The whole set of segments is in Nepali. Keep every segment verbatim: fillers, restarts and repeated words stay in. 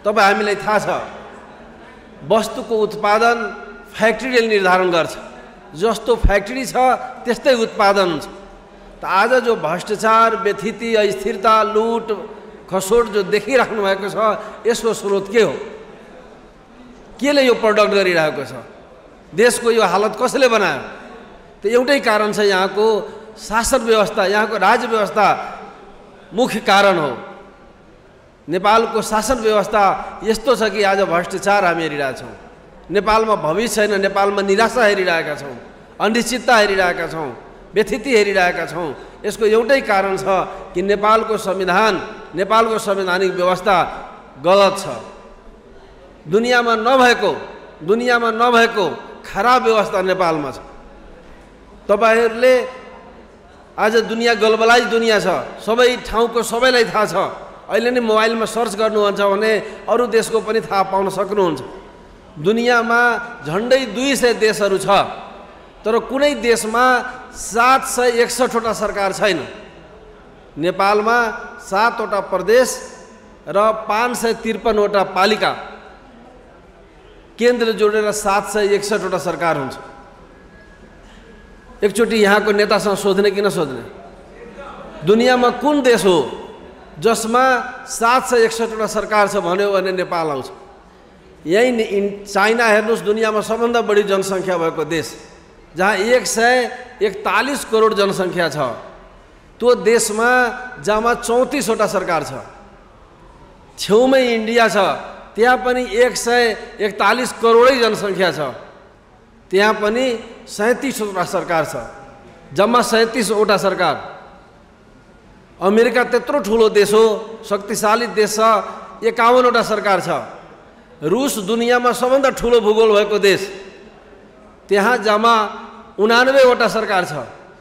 तपाईँ हामीलाई थाहा छ वस्तुको उत्पादन फ्याक्ट्रीले निर्धारण गर्छ। जस्तो फ्याक्ट्री छ त्यस्तै उत्पादन हुन्छ। त आज जो भ्रष्टाचार, व्यथिति, अस्थिरता, लुट खसोट जो देखिराख्नु भएको छ यसको स्रोत के हो? केले यो प्रडक्ट गरिरहेको छ? देशको यो हालत कसले बनायो? त एउटै कारण छ, यहाँको शासन व्यवस्था, यहाँको राज्य व्यवस्था मुख्य कारण हो। नेपालको शासन व्यवस्था यस्तो छ कि आज भ्रष्टाचार हामी हेरिरहेछौँ। नेपालमा भविष्य छैन, नेपालमा निराशा हेरिरहेका छौँ, अनिश्चितता हेरिरहेका छौँ, व्यथिति हेरिरहेका छौँ। यसको एउटै कारण छ कि नेपालको संविधान, नेपालको संवैधानिक व्यवस्था गलत छ। दुनियाँमा नभएको दुनियाँमा नभएको खराब व्यवस्था नेपालमा छ। तपाईहरूले आज दुनियाँ ग्लोबलाइज दुनियाँ छ, सबै ठाउँको सबैलाई थाहा छ। अहिले नै मोबाइलमा सर्च गर्नुहुन्छ भने अरू देशको पनि थाहा पाउन सक्नुहुन्छ। दुनियाँमा झन्डै दुई सय देशहरू छ, तर कुनै देशमा सात सय एकसठवटा सरकार छैन। नेपालमा सातवटा प्रदेश र पाँच सय त्रिपन्नवटा पालिका केन्द्र जोडेर सात सय एकसठवटा सरकार हुन्छ। एकचोटि यहाँको नेतासँग सोध्ने कि नसोध्ने, दुनियाँमा कुन देश हो जसमा सात सय एकसठवटा सरकार छ भन्यो भने नेपाल आउँछ। यही चाइना हेर्नुहोस्, दुनियाँमा सबभन्दा बढी जनसङ्ख्या भएको देश, जहाँ एक सय एकतालिस करोड जनसङ्ख्या छ। त्यो देशमा जम्मा चौतिसवटा सरकार छ। छेउमै इन्डिया छ, त्यहाँ पनि एक सय एकतालिस करोडै जनसङ्ख्या छ, त्यहाँ पनि सैँतिसवटा सरकार छ, जम्मा सैँतिसवटा सरकार। अमेरिका त्यत्रो ठुलो देश हो, शक्तिशाली देश छ, एकाउन्नवटा सरकार छ। रुस दुनियाँमा सबभन्दा ठुलो भूगोल भएको देश, त्यहाँ जम्मा उनानब्बेवटा सरकार छ।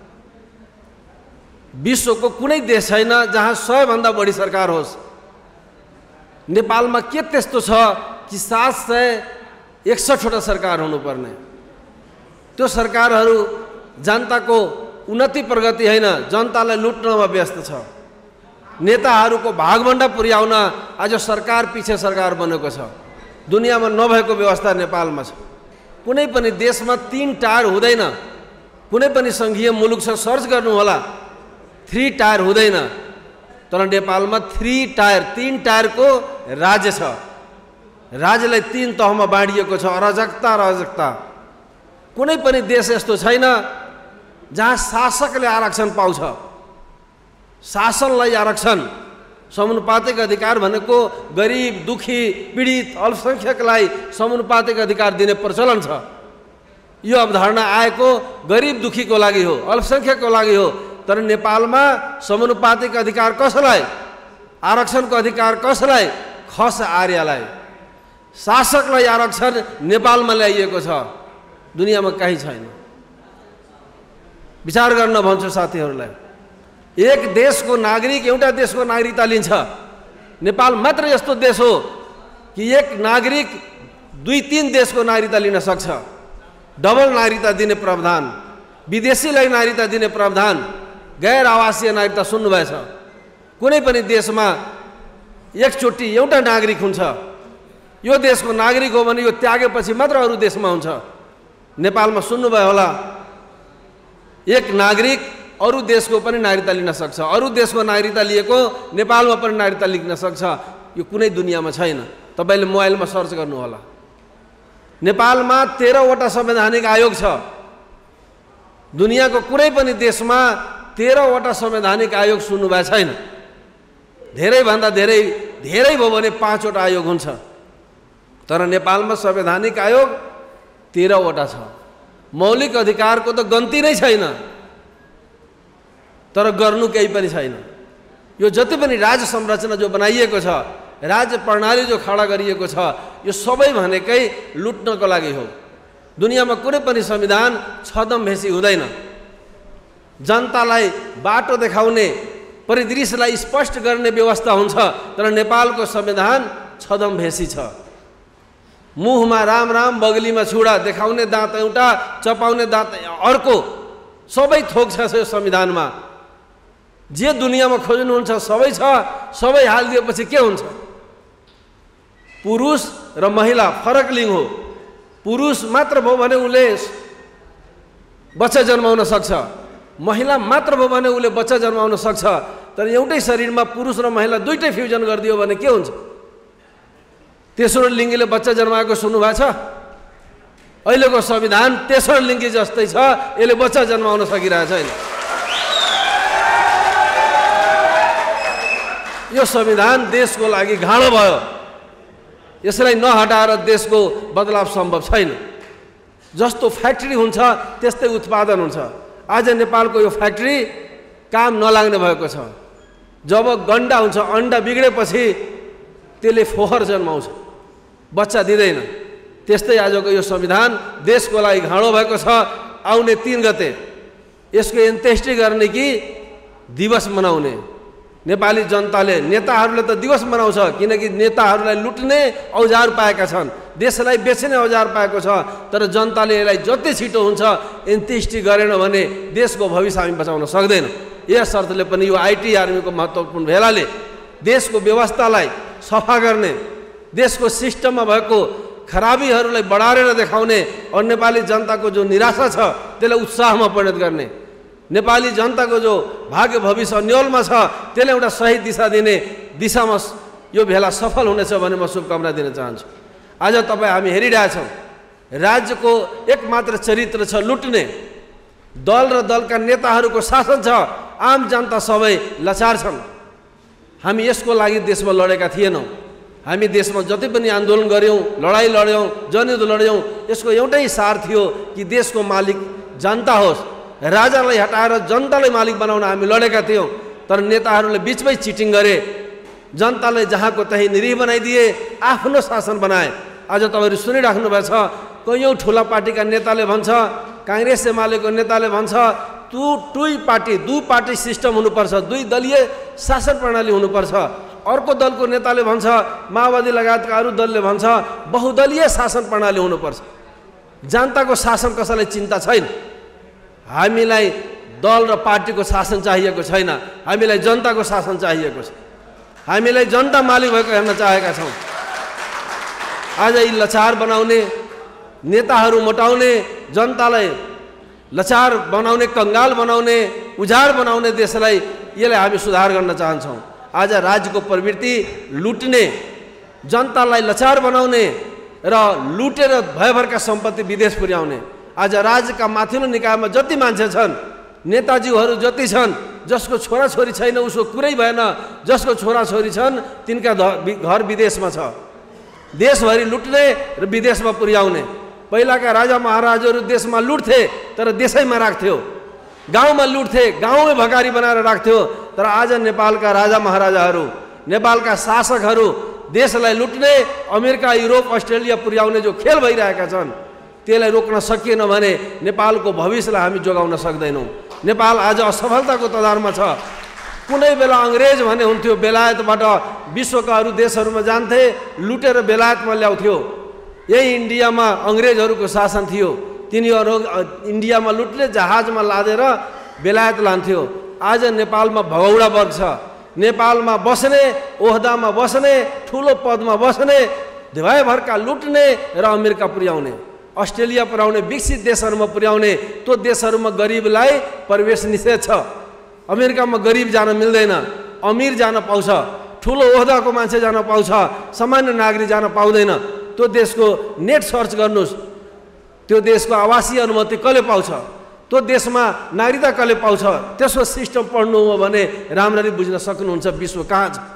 विश्वको कुनै देश छैन जहाँ सयभन्दा बढी सरकार होस्। नेपालमा के त्यस्तो छ कि सात सय एकसठवटा सरकार हुनुपर्ने? त्यो सरकारहरू जनताको उन्नति प्रगति होइन, जनतालाई लुट्नमा व्यस्त छ। नेताहरूको भागभण्डा पुर्याउन आज सरकार पछि सरकार बनेको छ। दुनियाँमा नभएको व्यवस्था नेपालमा छ। कुनै पनि देशमा तीन टायर हुँदैन। कुनै पनि सङ्घीय मुलुक छ, सर्च गर्नु होला, थ्री टायर हुँदैन। तर नेपालमा थ्री टायर, तीन टायरको राज्य छ। राज्यलाई तीन तहमा बाँडिएको छ, अराजकता अराजकता। कुनै पनि देश यस्तो छैन जहाँ शासकले आरक्षण पाउँछ। शासनलाई आरक्षण, समानुपातिक अधिकार भनेको गरिब, दुखी, पीडित, अल्पसङ्ख्यकलाई समानुपातिक अधिकार दिने प्रचलन छ। यो अवधारणा आएको गरिब दुखीको लागि हो, अल्पसङ्ख्यकको लागि हो। तर नेपालमा समानुपातिक अधिकार कसलाई? आरक्षणको अधिकार कसलाई? खस आर्यलाई। शासकलाई आरक्षण नेपालमा ल्याइएको छ, दुनियाँमा कहीँ छैन। विचार गर्न भन्छु साथीहरूलाई, एक देशको नागरिक एउटा देशको नागरिकता लिन्छ। नेपाल मात्र यस्तो देश हो कि एक नागरिक दुई तीन देशको नागरिकता लिन सक्छ। डबल नागरिकता दिने प्रावधान, विदेशीलाई नागरिकता दिने प्रावधान, गैर आवासीय नागरिकता सुन्नुभएछ। कुनै पनि देशमा एकचोटि एउटा नागरिक हुन्छ। यो देशको नागरिक हो भने यो त्यागेपछि मात्र अरू देशमा हुन्छ। नेपालमा सुन्नुभयो होला, एक नागरिक अरू देशको पनि नागरिकता लिन सक्छ। अरू देशको नागरिकता लिएको नेपालमा पनि नागरिकता लिन सक्छ। यो कुनै दुनियाँमा छैन। तपाईँले मोबाइलमा सर्च गर्नु होला। नेपालमा तेह्रवटा संवैधानिक आयोग छ। दुनियाँको कुनै पनि देशमा तेह्रवटा संवैधानिक आयोग सुन्नुभएको छैन। धेरैभन्दा धेरै धेरै भयो भने पाँचवटा आयोग हुन्छ। तर नेपालमा संवैधानिक आयोग तेह्रवटा छ। मौलिक अधिकारको त गन्ती नै छैन, तर गर्नु केही पनि छैन। यो जति पनि राज्य संरचना जो बनाइएको छ, राज्य प्रणाली जो खडा गरिएको छ, यो सबै भनेकै लुट्नको लागि हो। दुनियाँमा कुनै पनि संविधान छदम भेसी हुँदैन। जनतालाई बाटो देखाउने, परिदृश्यलाई स्पष्ट गर्ने व्यवस्था हुन्छ। तर नेपालको संविधान छदम भेसी छ। मुखमा राम राम, बगलीमा छुडा, देखाउने दाँत एउटा, चपाउने दाँत अर्को, सबै थोक छ यो संविधानमा। जे दुनियाँमा खोज्नुहुन्छ सबै छ। सबै हालिदिएपछि के हुन्छ? पुरुष र महिला फरक लिङ्ग हो। पुरुष मात्र भयो भने उसले बच्चा जन्माउन सक्छ, महिला मात्र भयो भने उसले बच्चा जन्माउन सक्छ। तर एउटै शरीरमा पुरुष र महिला दुईटै फ्युजन गरिदियो भने के हुन्छ? तेस्रो लिङ्गीले बच्चा जन्माएको सुन्नु भएको छ? अहिलेको संविधान तेस्रो लिङ्गी जस्तै छ, यसले बच्चा जन्माउन सकिरहेको छैन। यो संविधान देशको लागि घाँडो भयो। यसलाई नहटाएर देशको बदलाव सम्भव छैन। जस्तो फ्याक्ट्री हुन्छ त्यस्तै उत्पादन हुन्छ। आज नेपालको यो फ्याक्ट्री काम नलाग्ने भएको छ। जब गन्डा हुन्छ, अन्डा बिग्रेपछि त्यसले फोहर जन्माउँछ, बच्चा दिँदैन। त्यस्तै आजको यो संविधान देशको लागि घाँडो भएको छ। आउने तीन गते यसको अन्त्येष्टि गर्ने कि दिवस मनाउने? नेपाली जनताले, नेताहरूले त दिवस मनाउँछ, किनकि नेताहरूलाई लुट्ने औजार पाएका छन्, देशलाई बेच्ने औजार पाएको छ। तर जनताले यसलाई जति छिटो हुन्छ अन्त्येष्टि गरेन भने देशको भविष्य हामी बचाउन सक्दैन। यस अर्थले पनि यो आइटी आर्मीको महत्त्वपूर्ण भेलाले देशको व्यवस्थालाई सफा गर्ने, देशको सिस्टममा भएको खराबीहरूलाई बढाएर देखाउने और नेपाली जनताको जो निराशा छ त्यसलाई उत्साहमा परिणत गर्ने, नेपाली जनताको जो भाग्य भविष्य अन्यलमा छ त्यसलाई एउटा सही दिशा दिने दिशामा यो भेला सफल हुनेछ भने म शुभकामना दिन चाहन्छु। आज तपाईँ हामी हेरिरहेछौँ, राज्यको एकमात्र चरित्र छ लुट्ने। दल र दलका नेताहरूको शासन छ, आम जनता सबै लाचार छन्। हामी यसको लागि देशमा लडेका थिएनौँ। हामी देशमा जति पनि आन्दोलन गऱ्यौँ, लडाइँ लड्यौँ, जनयुद्ध लड्यौँ, यसको एउटै सार थियो कि देशको मालिक जनता होस्। राजालाई हटाएर जनतालाई मालिक बनाउन हामी लडेका थियौँ। तर नेताहरूले बिचमै चिटिङ गरे, जनतालाई जहाँको तहीँ निरीह बनाइदिए, आफ्नो शासन बनाए। आज तपाईँहरू सुनिराख्नु भएको छ, कैयौँ ठुला पार्टीका नेताले भन्छ, काङ्ग्रेस एमालेको नेताले भन्छ टु टुई पार्टी दु पार्टी सिस्टम हुनुपर्छ, दुई दलीय शासन प्रणाली हुनुपर्छ। अर्को दलको नेताले भन्छ, माओवादी लगायतका अरू दलले भन्छ बहुदलीय शासन प्रणाली हुनुपर्छ। जनताको शासन कसैलाई चिन्ता छैन। हामीलाई दल र पार्टीको शासन चाहिएको छैन, हामीलाई जनताको शासन चाहिएको छ। हामीलाई जनता मालिक भएको हेर्न चाहेका छौँ। आज यी लाचार बनाउने, नेताहरू मोटाउने, जनतालाई लाचार बनाउने, कङ्गाल बनाउने, उजाड बनाउने देशलाई, यसलाई हामी सुधार गर्न चाहन्छौँ। आज राज्यको प्रवृत्ति लुट्ने, जनतालाई लाचार बनाउने र लुटेर भयभरका सम्पत्ति विदेश पुर्याउने। आज राज्यका माथिल्लो निकायमा जति मान्छे छन्, नेताजीहरू जति छन्, जसको छोराछोरी छैन उसको कुरै भएन, जसको छोराछोरी छन् तिनका घर विदेशमा छ। देशभरि लुट्ने र विदेशमा पुर्याउने। पहिलाका राजा महाराजहरू देशमा लुट्थे तर देशैमा राख्थ्यो, गाउँमा लुट्थे, गाउँमै भकारी बनाएर राख्थ्यो। तर आज नेपालका राजा महाराजाहरू, नेपालका शासकहरू देशलाई लुट्ने, अमेरिका, युरोप, अस्ट्रेलिया पुर्याउने जो खेल भइरहेका छन् त्यसलाई रोक्न सकिएन भने नेपालको भविष्यलाई हामी जोगाउन सक्दैनौँ। नेपाल आज असफलताको तदारमा छ। कुनै बेला अङ्ग्रेज भने हुन्थ्यो, बेलायतबाट विश्वका अरू देशहरूमा जान्थे, लुटेर बेलायतमा ल्याउँथ्यो। यही इन्डियामा अङ्ग्रेजहरूको शासन थियो, तिनीहरू इन्डियामा लुट्ने जहाजमा लादेर बेलायत लान्थ्यो। आज नेपालमा भगौडा वर्ग छ, नेपालमा बस्ने, ओहदामा बस्ने, ठुलो पदमा बस्ने, भयभरका लुट्ने र अमेरिका पुर्याउने, अस्ट्रेलिया पुर्याउने, विकसित देशहरूमा पुर्याउने। त्यो देशहरूमा गरिबलाई प्रवेश निषेध छ। अमेरिकामा गरिब जान मिल्दैन, अमिर जान पाउँछ, ठुलो ओहदाको मान्छे जान पाउँछ, सामान्य नागरिक जान पाउँदैन। त्यो देशको नेट सर्च गर्नुहोस्, त्यो देशको आवासीय अनुमति कसले पाउँछ, त्यो देशमा नागरिकता कसले पाउँछ, त्यसको सिस्टम पढ्नु हो भने राम्ररी बुझ्न सक्नुहुन्छ विश्व कहाँ छ।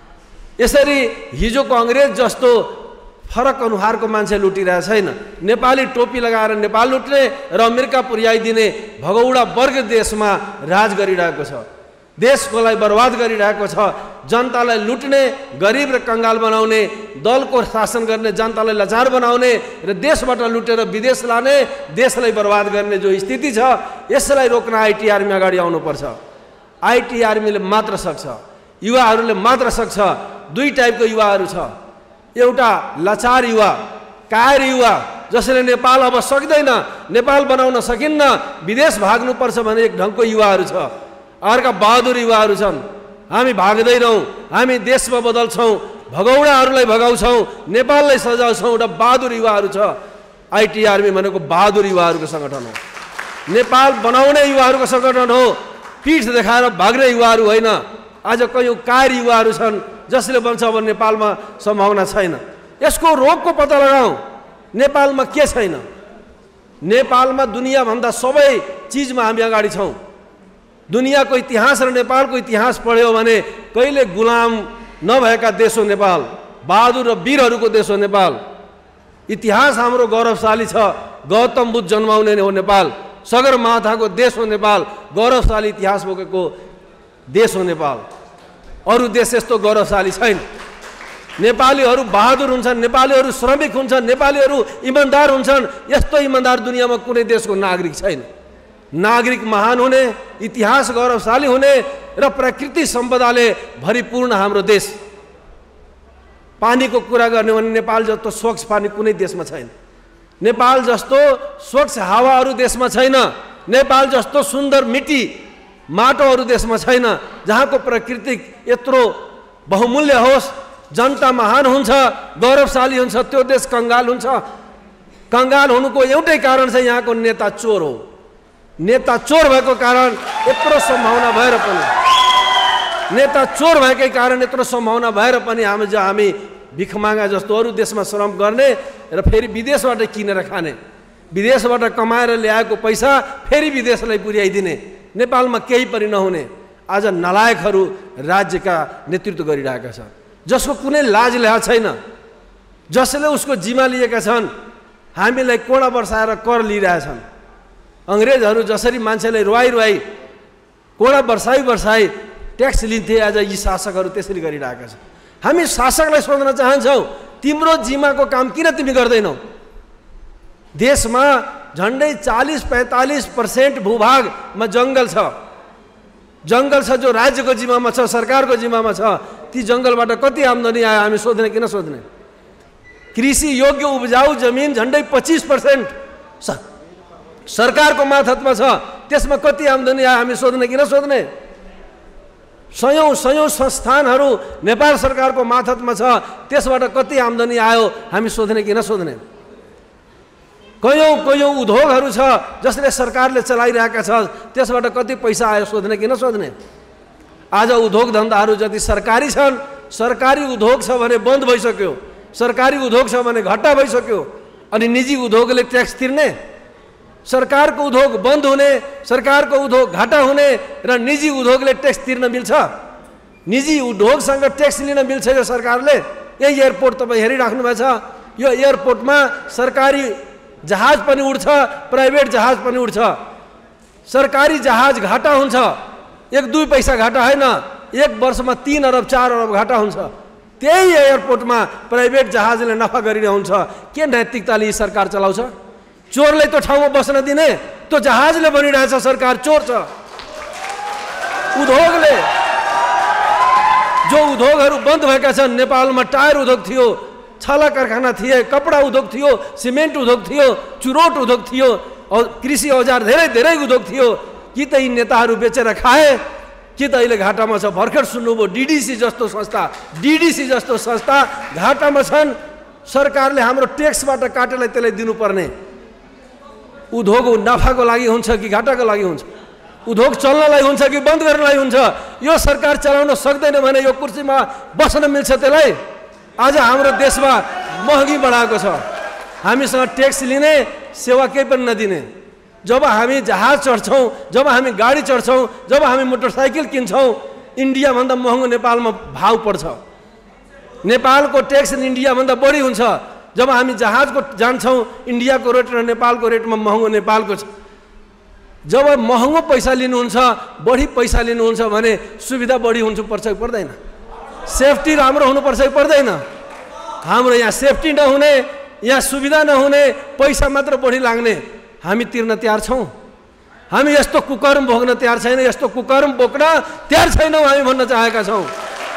यसरी हिजोको अङ्ग्रेज जस्तो फरक अनुहारको मान्छे लुटिरहेको छैन। नेपाली टोपी लगाएर नेपाल लुट्ने र अमेरिका पुर्याइदिने भगौडा वर्ग देशमा राज गरिरहेको छ, देशकोलाई बर्बाद गरिरहेको छ। जनतालाई लुट्ने, गरिब र कङ्गाल बनाउने, दलको शासन गर्ने, जनतालाई लाचार बनाउने र देशबाट लुटेर विदेश लाने, देशलाई बर्बाद गर्ने जो स्थिति छ, यसलाई रोक्न आइटी आर्मी अगाडि आउनुपर्छ। आइटी आर्मीले मात्र सक्छ, युवाहरूले मात्र सक्छ। दुई टाइपको युवाहरू छ, एउटा लाचार युवा, कायर युवा, जसले नेपाल अब सक्दैन, नेपाल बनाउन सकिन्न, विदेश भाग्नुपर्छ भने एक ढङ्गको युवाहरू छ। अर्का बहादुर युवाहरू छन्, हामी भाग्दैनौँ, हामी देशमा बदल्छौँ, भगौडाहरूलाई भगाउँछौँ, नेपाललाई सजाउँछौँ। एउटा बहादुर युवाहरू छ। आइटी आर्मी भनेको बहादुर युवाहरूको सङ्गठन हो, नेपाल बनाउने युवाहरूको सङ्गठन हो, पीठ देखाएर भाग्ने युवाहरू होइन। आज कयौँ कार युवाहरू छन् जसले भन्छ अब नेपालमा सम्भावना छैन। यसको रोगको पत्ता लगाऊ। नेपालमा के छैन? नेपालमा दुनियाँभन्दा सबै चिजमा हामी अगाडि छौँ। दुनियाँको इतिहास र नेपालको इतिहास पढ्यो भने कहिले गुलाम नभएका देश हो नेपाल, बहादुर र वीरहरूको देश हो नेपाल। इतिहास हाम्रो गौरवशाली छ। गौतम बुद्ध जन्माउने हो नेपाल, सगरमाथाको देश हो नेपाल, गौरवशाली इतिहास बोकेको देश हो नेपाल। अरू देश यस्तो गौरवशाली छैन। नेपालीहरू बहादुर हुन्छन्, नेपालीहरू श्रमिक हुन्छन्, नेपालीहरू इमान्दार हुन्छन्। यस्तो इमान्दार दुनियाँमा कुनै देशको नागरिक छैन। नागरिक महान हुने, इतिहास गौरवशाली हुने र प्राकृतिक सम्पदाले भरिपूर्ण हाम्रो देश। पानीको कुरा गर्ने भने नेपाल जस्तो स्वच्छ पानी कुनै देशमा छैन। नेपाल जस्तो स्वच्छ हावा अरू देशमा छैन। नेपाल जस्तो सुन्दर मिट्टी माटो अरू देशमा छैन। जहाँको प्राकृतिक यत्रो बहुमूल्य होस्, जनता महान हुन्छ, गौरवशाली हुन्छ, त्यो देश कङ्गाल हुन्छ। कङ्गाल हुनुको एउटै कारण चाहिँ यहाँको नेता चोर हो। नेता चोर भएको कारण यत्रो सम्भावना भएर पनि नेता चोर भएकै कारण यत्रो सम्भावना भएर पनि हामी जो हामी भिखमागा जस्तो अरू देशमा श्रम गर्ने र फेरि विदेशबाट किनेर खाने, विदेशबाट कमाएर ल्याएको पैसा फेरि विदेशलाई पुर्याइदिने, नेपालमा केही पनि नहुने आज नलायकहरू राज्यका नेतृत्व गरिरहेका छन्, जसको कुनै लाज ल्याएको छैन, जसले उसको जिम्मा लिएका छन्। हामीलाई कोडा बर्साएर कर लिइरहेछन्। अङ्ग्रेजहरू जसरी मान्छेलाई रुवाई रुवाई कोडा बर्साई बर्साई ट्याक्स लिन्थे, आज यी शासकहरू त्यसरी गरिरहेका छन्। हामी शासकलाई सोध्न चाहन्छौँ, तिम्रो जिम्माको काम किन तिमी गर्दैनौ? देशमा झन्डै चालीस पैँतालिस पर्सेन्ट भूभागमा जङ्गल छ। जङ्गल छ जो राज्यको जिम्मामा छ, सरकारको जिम्मामा छ। ती जङ्गलबाट कति आम्दानी आयो हामी सोध्ने किन सोध्ने? कृषि योग्य उब्जाउ जमिन झन्डै पच्चिस पर्सेन्ट सरकारको मातहतमा छ। त्यसमा कति आम्दानी आयो हामी सोध्ने किन सोध्ने? सयौँ सयौँ संस्थानहरू नेपाल सरकारको मातहतमा छ। त्यसबाट कति आम्दानी आयो हामी सोध्ने किन सोध्ने? कयौँ कयौँ उद्योगहरू छ जसले सरकारले चलाइरहेका छ, त्यसबाट कति पैसा आयो सोध्ने किन सोध्ने? आज उद्योग धन्दाहरू जति सरकारी छन्, सरकारी उद्योग छ भने बन्द भइसक्यो, सरकारी उद्योग छ भने घट्टा भइसक्यो। अनि निजी उद्योगले ट्याक्स तिर्ने, सरकारको उद्योग बन्द हुने, सरकारको उद्योग घाटा हुने र निजी उद्योगले ट्याक्स तिर्न मिल्छ? निजी उद्योगसँग ट्याक्स लिन मिल्छ यो सरकारले? यही एयरपोर्ट तपाईँ हेरिराख्नु भएको छ। यो एयरपोर्टमा सरकारी जहाज पनि उड्छ, प्राइभेट जहाज पनि उड्छ। सरकारी जहाज घाटा हुन्छ, एक दुई पैसा घाटा होइन, एक वर्षमा तीन अरब चार अरब घाटा हुन्छ। त्यही एयरपोर्टमा प्राइभेट जहाजले नफा गरिने हुन्छ। के नैतिकताले सरकार चलाउँछ? चोरलाई त्यो ठाउँमा बस्न दिने? त्यो जहाजले भनिरहेछ सरकार चोर छ। उद्योगले जो उद्योगहरू बन्द भएका छन्, नेपालमा टायर उद्योग थियो, छाला कारखाना थिए, कपडा उद्योग थियो, सिमेन्ट उद्योग थियो, चुरोट उद्योग थियो, कृषि औजार धेरै धेरै उद्योग थियो। कि त यी नेताहरू बेचेर खाए, कि त अहिले घाटामा छ। भर्खर सुन्नुभयो डिडिसी जस्तो संस्था, डिडिसी जस्तो संस्था घाटामा छन्। सरकारले हाम्रो ट्याक्सबाट काटेर त्यसलाई दिनुपर्ने। उद्योग नफाको लागि हुन्छ कि घाटाको लागि हुन्छ? उद्योग चल्नलाई हुन्छ कि बन्द गर्नलाई हुन्छ? यो सरकार चलाउन सक्दैन भने यो कुर्सीमा बस्न मिल्छ त्यसलाई? आज हाम्रो देशमा महँगी बढाएको छ। हामीसँग ट्याक्स लिने, सेवा केही पनि नदिने। जब हामी जहाज चढ्छौँ, जब हामी गाडी चढ्छौँ, जब हामी मोटरसाइकल किन्छौँ, इन्डियाभन्दा महँगो नेपालमा भाउ पर्छ। नेपालको ट्याक्स इन्डियाभन्दा बढी हुन्छ। जब हामी जहाजको जान्छौँ, इन्डियाको रेट र नेपालको रेटमा महँगो नेपालको छ। जब महँगो पैसा लिनुहुन्छ, बढी पैसा लिनुहुन्छ भने सुविधा बढी हुन्छ पर्छ कि पर्दैन? सेफ्टी राम्रो हुनुपर्छ कि पर्दैन? हाम्रो यहाँ सेफ्टी नहुने, यहाँ सुविधा नहुने, पैसा मात्र बढी लाग्ने, हामी तिर्न तयार छौँ? हामी यस्तो कुकर्म भोग्न तयार छैन, यस्तो कुकर्म बोक्न तयार छैनौँ हामी भन्न चाहेका छौँ।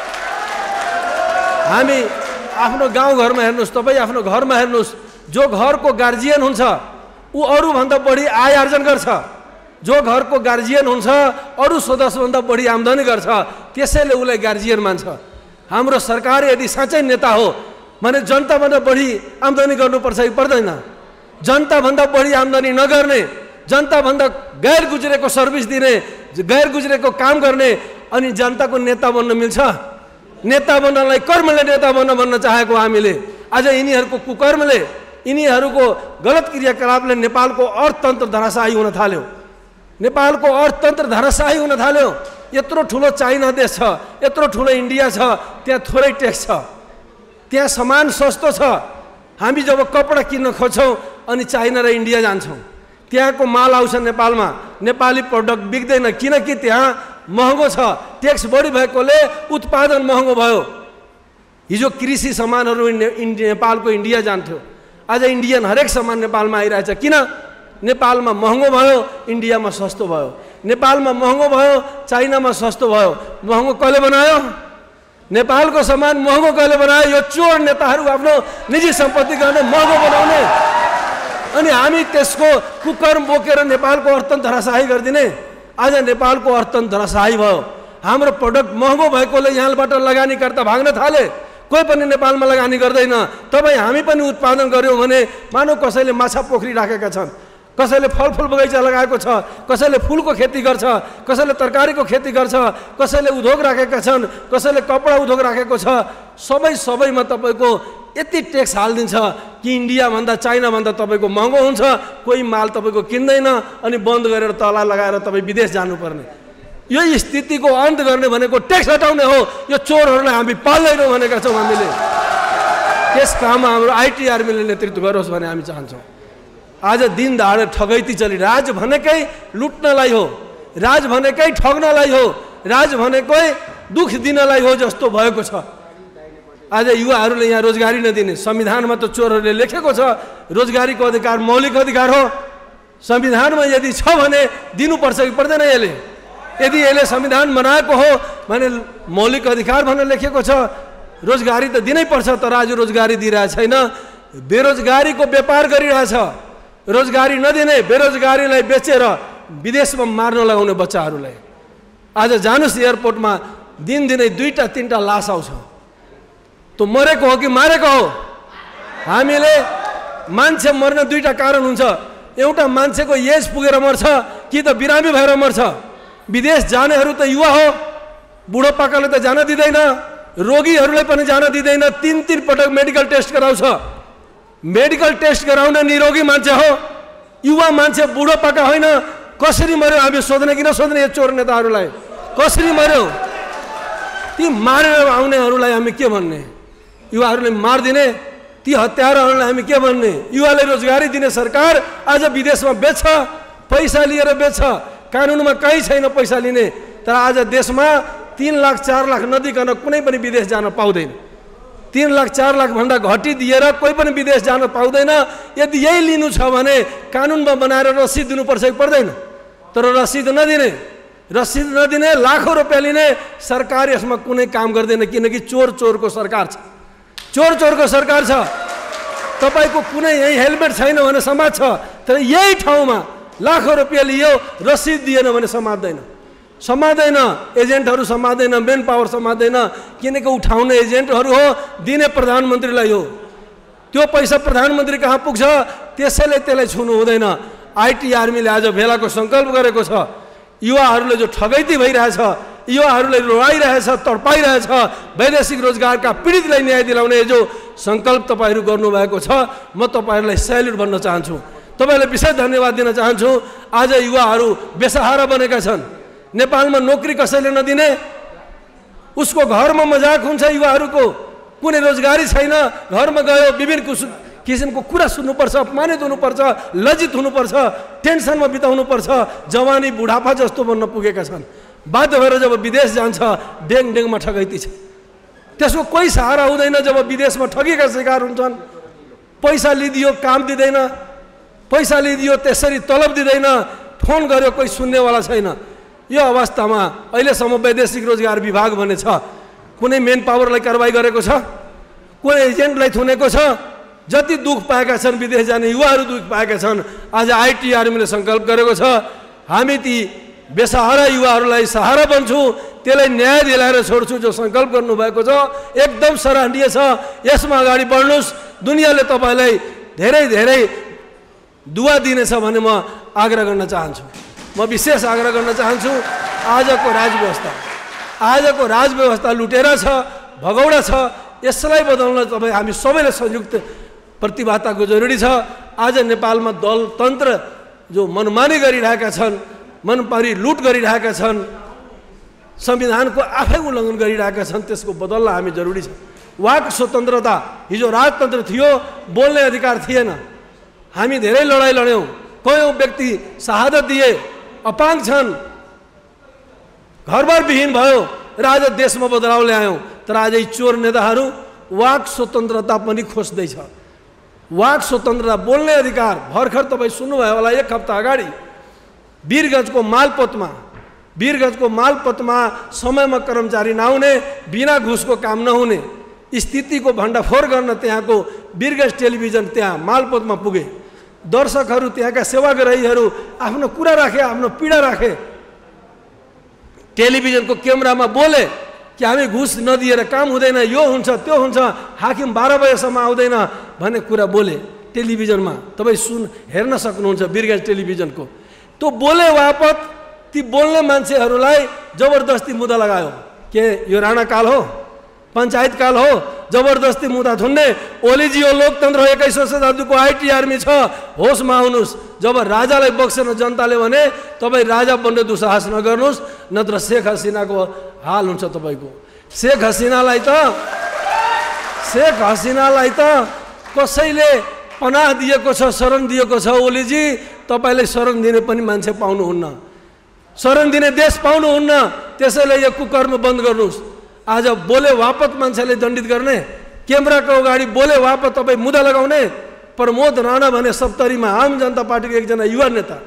हामी आफ्नो गाउँघरमा हेर्नुहोस्, तपाईँ आफ्नो घरमा हेर्नुहोस्, जो घरको गार्जियन हुन्छ ऊ अरूभन्दा बढी आय आर्जन गर्छ। जो घरको गार्जियन हुन्छ अरू सदस्यभन्दा बढी आम्दानी गर्छ, त्यसैले उसलाई गार्जियन मान्छ। हाम्रो सरकार यदि साँच्चै नेता हो भने जनताभन्दा बढी आम्दानी गर्नुपर्छ कि पर्दैन? जनताभन्दा बढी आम्दानी नगर्ने, जनताभन्दा गैर गुज्रेको सर्भिस दिने, गैर गुज्रेको काम गर्ने अनि जनताको नेता बन्न मिल्छ? नेता बन्नलाई कर्मले नेता बन्न भन्न चाहेको हामीले आज यिनीहरूको कुकर्मले, यिनीहरूको गलत क्रियाकलापले नेपालको अर्थतन्त्र धराशायी हुन थाल्यो। नेपालको अर्थतन्त्र धराशायी हुन थाल्यो। यत्रो ठुलो चाइना देश छ, यत्रो ठुलो इन्डिया छ, त्यहाँ थोरै ट्याक्स छ, त्यहाँ सामान सस्तो छ। हामी जब कपडा किन्न खोज्छौँ अनि चाइना र इन्डिया जान्छौँ, त्यहाँको माल आउँछ नेपालमा, नेपाली प्रडक्ट बिक्दैन किनकि त्यहाँ महँगो छ, ट्याक्स बढी भएकोले उत्पादन महँगो भयो। हिजो कृषि सामानहरू नेपालको इन्डिया जान्थ्यो, आज इन्डियन हरेक सामान नेपालमा आइरहेछ। किन? नेपालमा महँगो भयो, इन्डियामा सस्तो भयो। नेपालमा महँगो भयो, चाइनामा सस्तो भयो। महँगो कसले बनायो? नेपालको सामान महँगो कसले बनायो? यो चोर नेताहरू आफ्नो निजी सम्पत्ति गर्ने, महँगो बनाउने अनि हामी त्यसको कुकर्म बोकेर नेपालको अर्थतन्त्र धराशायी गरिदिने। आज नेपालको अर्थतन्त्र धराशायी भयो। हाम्रो प्रडक्ट महँगो भएकोले यहाँबाट लगानीकर्ता भाग्न थाले, कोही पनि नेपालमा लगानी गर्दैन। तपाईँ हामी पनि उत्पादन गऱ्यौँ भने मानव कसैले माछा पोखरी राखेका छन्, कसैले फलफुल बगैँचा लगाएको छ, कसैले फुलको खेती गर्छ, कसैले तरकारीको खेती गर्छ, कसैले उद्योग राखेका छन्, कसैले कपडा उद्योग राखेको छ। सबै सबैमा तपाईँको यति ट्याक्स हालिदिन्छ कि इन्डियाभन्दा चाइनाभन्दा तपाईँको महँगो हुन्छ। कोही माल तपाईँको किन्दैन अनि बन्द गरेर तला लगाएर तपाईँ विदेश जानुपर्ने। यो स्थितिको अन्त गर्ने भनेको ट्याक्स हटाउने हो। यो चोरहरूलाई हामी पाल्दैनौँ भनेका छौँ हामीले। त्यस काममा हाम्रो आइटी आर्मीले नेतृत्व गरोस् भन्ने हामी चाहन्छौँ। आज दिन दहाडे ठगैती चलि, राज भनेकै लुट्नलाई हो, राज भनेकै ठग्नलाई हो, राज भनेकै दुख दिनलाई हो जस्तो भएको छ। आज युवाहरूले यहाँ रोजगारी नदिने, संविधानमा त चोरहरूले लेखेको छ रोजगारीको अधिकार मौलिक अधिकार हो। संविधानमा यदि छ भने दिनुपर्छ कि पर्दैन? यसले यदि यसले संविधान बनाएको हो भने मौलिक अधिकार भनेर लेखेको छ, रोजगारी त दिनै पर्छ। तर आज रोजगारी दिइरहेको छैन, बेरोजगारीको व्यापार गरिरहेछ। रोजगारी नदिने, बेरोजगारीलाई बेचेर विदेशमा मार्न लगाउने बच्चाहरूलाई। आज जानुस् एयरपोर्टमा दिनदिनै दुईटा तिनवटा लास आउँछ। त मरेको हो कि मारेको हो? हामीले मान्छे मर्न दुईटा कारण हुन्छ। एउटा मान्छेको एज पुगेर मर्छ कि त बिरामी भएर मर्छ। विदेश जानेहरू त युवा हो, बुढोपाकाले त जान दिँदैन, रोगीहरूलाई पनि जान दिँदैन। तिन तिन पटक मेडिकल टेस्ट गराउँछ। मेडिकल टेस्ट गराउने निरोगी मान्छे हो, युवा मान्छे, बुढोपाका होइन। कसरी मर्यो हामी सोध्ने कि नसोध्ने? यो चोर नेताहरूलाई कसरी मर्यो? ती मारेर आउनेहरूलाई हामी के भन्ने? युवाहरूले मारिदिने ती हत्याराहरूलाई हामी के भन्ने? युवालाई रोजगारी दिने सरकार आज विदेशमा बेच्छ, पैसा लिएर बेच्छ। कानुनमा कहीँ छैन पैसा लिने, तर आज देशमा तीन लाख चार लाख नदिकन कुनै पनि विदेश जान पाउँदैन। तीन लाख चार लाख भन्दा घटी दिएर कोही पनि विदेश जान पाउँदैन। यदि यही लिनु छ भने कानुनमा बनाएर रसिद दिनुपर्छ कि पर्दैन? तर रसिद नदिने, रसिद नदिने, लाखौँ रुपियाँ लिने सरकार यसमा कुनै काम गर्दैन, किनकि चोर चोरको सरकार छ, चोर चोरको सरकार छ। तपाईँको कुनै यही हेलमेट छैन भने समाज छ, तर यही ठाउँमा लाखौँ रुपियाँ लियो, रसिद दिएन भने समात्दैन, समात्दैन। एजेन्टहरू समात्दैन, मेन पावर समात्दैन, किनकि उठाउने एजेन्टहरू हो, दिने प्रधानमन्त्रीलाई हो। त्यो पैसा प्रधानमन्त्री कहाँ पुग्छ? त्यसैले त्यसलाई छुनु हुँदैन। आइटी आर्मीले आज भेलाको सङ्कल्प गरेको छ। युवाहरूले जो ठगैती भइरहेछ, युवाहरूले रोइरहेछ, तडपाइरहेछ, वैदेशिक रोजगारका पीडितलाई न्याय दिलाउने जो सङ्कल्प तपाईँहरू गर्नुभएको छ, म तपाईँहरूलाई सेल्युट भन्न चाहन्छु, तपाईँलाई विशेष धन्यवाद दिन चाहन्छु। आज युवाहरू बेसहारा बनेका छन्। नेपालमा नोकरी कसैले नदिने, उसको घरमा मजाक हुन्छ। युवाहरूको कुनै रोजगारी छैन, घरमा गयो विभिन्न किसिमको कुरा सुन्नुपर्छ, अपमानित हुनुपर्छ, लज्जित हुनुपर्छ, टेन्सनमा बिताउनुपर्छ। जवानी बुढापा जस्तो बन्न पुगेका छन्। बाध्य भएर जब विदेश जान्छ डेङ डेङमा ठगैती छ। त्यसको कोही सहारा हुँदैन। जब विदेशमा ठगीका शिकार हुन्छन्, पैसा लिदियो काम दिँदैन, पैसा लिदियो त्यसरी तलब दिँदैन, फोन गर्यो कोही सुन्नेवाला छैन। यो अवस्थामा अहिलेसम्म वैदेशिक रोजगार विभाग भन्ने छ, कुनै मेन पावरलाई कारबाही गरेको छ? कुनै एजेन्टलाई थुनेको छ? जति दुख पाएका छन् विदेश जाने युवाहरू दुख पाएका छन्। आज आइटी आर्मीले सङ्कल्प गरेको छ, हामी ती बेसहारा युवाहरूलाई सहारा बन्छौँ, त्यसलाई न्याय दिलाएर छोड्छु जो सङ्कल्प गर्नुभएको छ एकदम सराहनीय छ। यसमा अगाडि बढ्नुहोस्। दुनियाँले तपाईँलाई धेरै धेरै दुवा दिनेछ भन्ने म आग्रह गर्न चाहन्छु। म विशेष आग्रह गर्न चाहन्छु आजको राजव्यवस्था आजको राजव्यवस्था लुटेर छ, भगौडा छ। यसलाई बदल्न तपाईँ हामी सबैले संयुक्त प्रतिबद्धताको जरुरी छ। आज नेपालमा दल तन्त्र जो मनमानी गरिरहेका छन्, मनपरी लुट गरिरहेका छन्, संविधानको आफै उल्लङ्घन गरिरहेका छन्, त्यसको बदल्न हामी जरुरी छ। वाक स्वतन्त्रता, हिजो राजतन्त्र थियो, बोल्ने अधिकार थिएन। हामी धेरै लडाइँ लड्यौँ, कयौँ व्यक्ति शहादत दिए, अपाङ्ग छन्, घरबार विहीन भयो र आज देशमा बदलाव ल्यायौँ। तर आज यी चोर नेताहरू वाक स्वतन्त्रता पनि खोज्दैछ। वाक स्वतन्त्रता, बोल्ने अधिकार। भर्खर तपाईँ सुन्नुभयो होला, एक हप्ता अगाडि वीरगञ्जको मालपोतमा वीरगञ्जको मालपोतमा समयमा कर्मचारी नआउने, बिना घुसको काम नहुने स्थितिको भण्डाफोर गर्न त्यहाँको वीरगञ्ज टेलिभिजन त्यहाँ मालपोतमा पुगे। दर्शकहरू, त्यहाँका सेवाग्राहीहरू आफ्नो कुरा राखे, आफ्नो पीडा राखे। टेलिभिजनको क्यामेरामा बोले कि हामी घुस नदिएर काम हुँदैन, यो हुन्छ त्यो हुन्छ, हाकिम बाह्र बजेसम्म आउँदैन भन्ने कुरा बोले टेलिभिजनमा। तपाईँ सुन हेर्न सक्नुहुन्छ वीरगञ्ज टेलिभिजनको। त्यो बोले बापत ती बोल्ने मान्छेहरूलाई जबरजस्ती मुद्दा लगायो। के यो राणाकाल हो, पञ्चायत काल हो, जबरजस्ती मुद्दा थुन्ने? ओलीजी यो लोकतन्त्र हो, एक्काइसौँ शताब्दीको आइटी आर्मी छ, होसमा आउनुहोस्। जब राजालाई बक्सेन जनताले भने तपाईँ राजा बन्ने दुस्साहस नगर्नुहोस्, नत्र शेख हसिनाको हाल हुन्छ तपाईँको। शेख हसिनालाई त शेख हसिनालाई त कसैले पनाह दिएको छ, शरण दिएको छ। ओलीजी तपाईँले शरण दिने पनि मान्छे पाउनुहुन्न, शरण दिने देश पाउनुहुन्न। त्यसैले यो कुकर्म बन्द गर्नुहोस्। आज बोले वापत मान्छेले दण्डित गर्ने, क्यामेराको अगाडि बोले वापत तपाईँ मुद्दा लगाउने। प्रमोद राणा भने सप्तरीमा आम जनता पार्टीको एकजना युवा नेता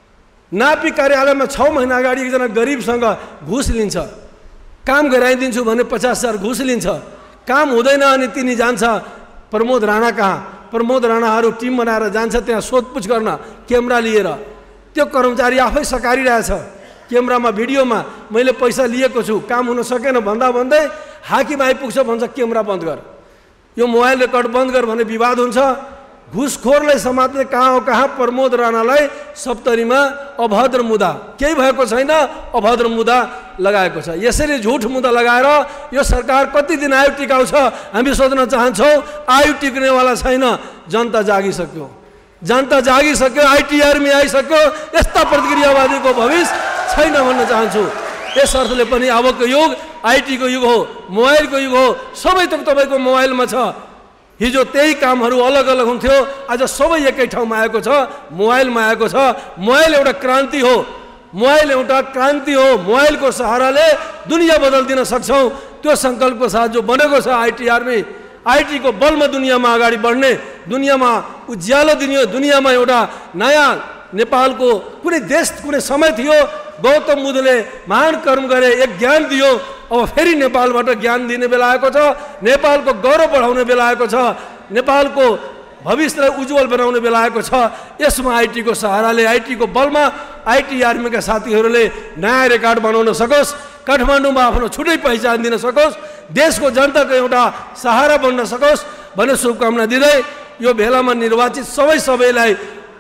नापी कार्यालयमा छ महिना अगाडि एकजना गरिबसँग घुस लिन्छ। काम गराइदिन्छु भने पचास हजार घुस लिन्छ, काम हुँदैन अनि तिनी जान्छ प्रमोद राणा कहाँ। प्रमोद राणाहरू टिम बनाएर जान्छ त्यहाँ सोधपुछ गर्न क्यामेरा लिएर। त्यो कर्मचारी आफै सकारिरहेछ क्यामेरामा, भिडियोमा, मैले पैसा लिएको छु, काम हुन सकेन भन्दा भन्दै हाकिम आइपुग्छ, भन्छ क्यामेरा बन्द गर, यो मोबाइल रेकर्ड बन्द गर भने विवाद हुन्छ। घुसखोरलाई समात्ने कहाँ हो कहाँ प्रमोद राणालाई सप्तरीमा अभद्र मुद्दा, केही भएको छैन, अभद्र मुद्दा लगाएको छ। यसरी झुट मुद्दा लगाएर यो सरकार कति दिन आयु टिकाउँछ हामी सोध्न चाहन्छौँ। आयु टिक्नेवाला छैन, जनता जागिसक्यो, जनता जागिसक्यो, आइटी आर्मी आइसक्यो। यस्ता प्रतिक्रियावादीको भविष्य छैन भन्न चाहन्छु। यस अर्थले पनि अबको युग आइटीको युग हो, मोबाइलको युग हो, सबै थोक तपाईँको मोबाइलमा छ। हिजो त्यही कामहरू अलग अलग हुन्थ्यो, आज सबै एकै ठाउँमा आएको छ, मोबाइलमा आएको छ। मोबाइल एउटा क्रान्ति हो, मोबाइल एउटा क्रान्ति हो। मोबाइलको सहाराले दुनियाँ बदलिदिन सक्छौँ। त्यो सङ्कल्पको साथ जो बनेको छ आइटी आर्मी, आइटीको बलमा दुनियाँमा अगाडि बढ्ने, दुनियाँमा उज्यालो दिने, दुनियाँमा एउटा नयाँ नेपालको कुनै देश कुनै समय थियो गौतम बुद्धले महान कर्म गरे, एक ज्ञान दियो। अब फेरि नेपालबाट ज्ञान दिने बेला आएको छ, नेपालको गौरव बढाउने बेला आएको छ, नेपालको भविष्यलाई उज्जवल बनाउने बेला आएको छ। यसमा आइटीको सहाराले, आइटीको बलमा आइटी आर्मीका साथीहरूले नयाँ रेकर्ड बनाउन सकोस्, काठमाडौँमा आफ्नो छुट्टै पहिचान दिन सकोस्, देशको जनताको एउटा सहारा बन्न सकोस् भन्ने शुभकामना दिँदै यो भेलामा निर्वाचित सबै सबैलाई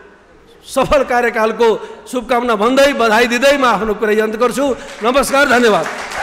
सफल कार्यकालको शुभकामना भन्दै बधाई दिँदै म आफ्नो कुरा अन्त गर्छु। नमस्कार, धन्यवाद।